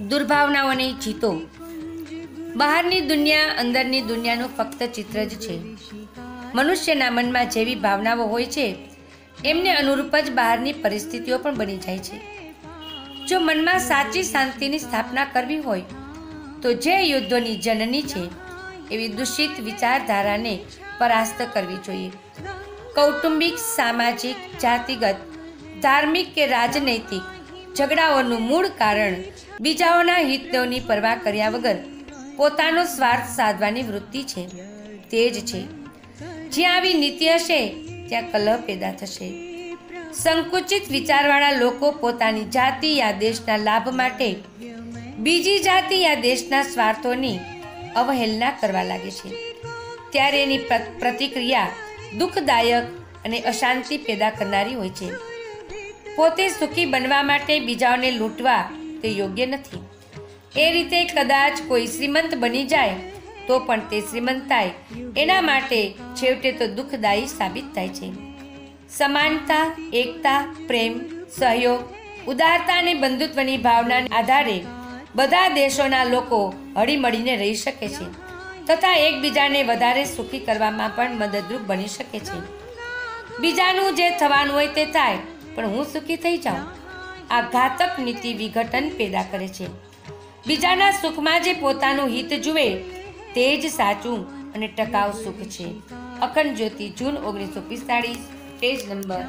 દુર્ભાવનાઓને જીતો। બહારની દુનિયા અંદરની દુનિયાનું ફક્ત ચિત્ર જ છે। મનુષ્યના મનમાં જેવી ભાવનાઓ હોય છે એમને અનુરૂપ જ બહારની પરિસ્થિતિઓ પણ બની જાય છે। જો મનમાં સાચી શાંતિની સ્થાપના કરવી હોય તો જે યુદ્ધોની જનની છે એવી દૂષિત વિચારધારાને પરાસ્ત કરવી જોઈએ। કૌટુંબિક, સામાજિક, જાતિગત, ધાર્મિક કે રાજનૈતિક ઝઘડાઓનું મૂળ કારણ બીજાઓના હિતોની પરવા કર્યા વગર પોતાનો સ્વાર્થ સાધવાની વૃત્તિ છે। તે જ છે જ્યાં આવી નીતિ હશે ત્યાં કલહ પેદા થશે। સંકુચિત વિચારવાળા લોકો પોતાની જાતિ યા દેશના લાભ માટે બીજી જાતિ યા દેશના સ્વાર્થોની અવહેલના કરવા લાગે છે ત્યારે એની પ્રતિક્રિયા દુઃખદાયક અને અશાંતિ પેદા કરનારી હોય છે। પોતે સુખી બનવા માટે બીજાઓને લૂંટવા તે યોગ્ય નથી। એ રીતે કદાચ કોઈ શ્રીમંત બની જાય તો પણ તે શ્રીમંતાઈ એના માટે છેવટે તો દુઃખદાયી સાબિત થાય છે। સમાનતા, એકતા, પ્રેમ, સહયોગ, ઉદારતા અને બંધુત્વની ભાવનાના આધારે બધા દેશોના લોકો હળીમળીને રહી શકે છે તથા એકબીજાને વધારે સુખી કરવામાં પણ મદદરૂપ બની શકે છે। બીજાનું જે થવાનું હોય તે થાય પણ હું સુખી થઈ જાઉં, આ ઘાતક નીતિ વિઘટન પેદા કરે છે। બીજાના સુખમાં જે પોતાનું હિત જુએ તે જ સાચું અને ટકાઉ સુખ છે। અખંડ જ્યોતિ, જૂન 1945, પેજ નંબર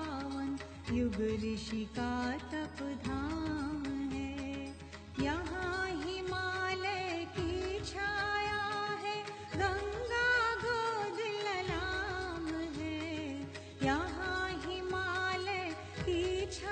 125। युग ऋषि का तप धाम है यहाँ।